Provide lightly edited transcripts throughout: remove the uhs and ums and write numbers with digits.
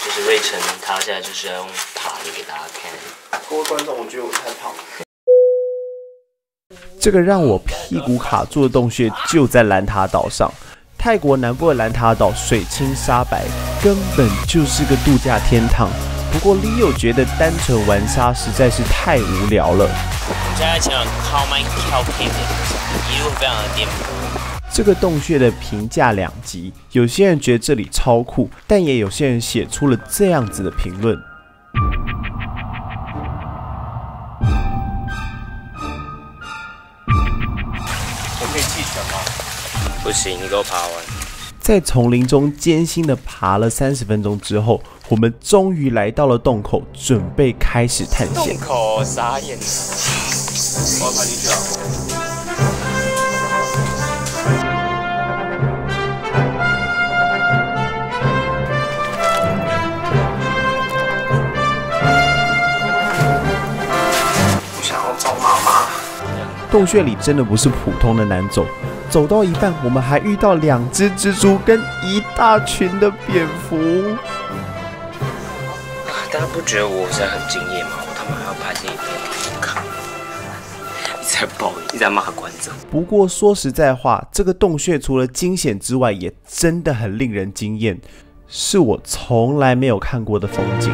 就是瑞成，他现在就是要用爬的给大家看。 各位观众，我觉得我太胖了。 这个让我屁股卡住的洞穴就在兰塔岛上。泰国南部的兰塔岛水清沙白，根本就是个度假天堂。不过 Leo 觉得单纯玩沙实在是太无聊了。 我们现在前往靠麦跳 K 的路上，一路非常的颠簸。 这个洞穴的评价两极，有些人觉得这里超酷，但也有些人写出了这样子的评论。 我可以弃权吗？ 不行，你给我爬完。 在丛林中艰辛地爬了30分钟之后，我们终于来到了洞口，准备开始探险。 洞口傻眼， 我要爬进去了。我想要找妈妈。 洞穴里真的不是普通的难走，走到一半，我们还遇到2只蜘蛛跟一大群的蝙蝠。 大家不觉得我现在很敬业吗？我他妈还要拍这一片卡，一直在抱怨，一直在骂观众。 不过说实在话，这个洞穴除了惊险之外，也真的很令人惊艳，是我从来没有看过的风景。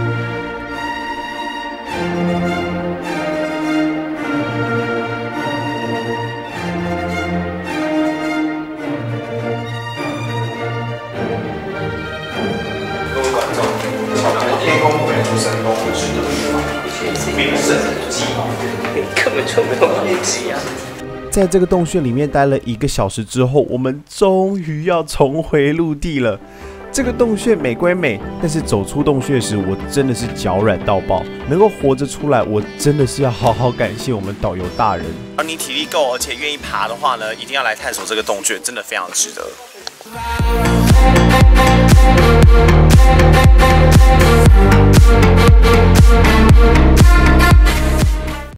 天公回复神功会是得预防，名胜古迹， 你根本就没有忘记啊！ 在这个洞穴里面待了1个小时之后，我们终于要重回陆地了。这个洞穴美归美，但是走出洞穴时，我真的是脚软到爆。能够活着出来，我真的是要好好感谢我们导游大人。 而你体力够，而且愿意爬的话呢，一定要来探索这个洞穴，真的非常值得。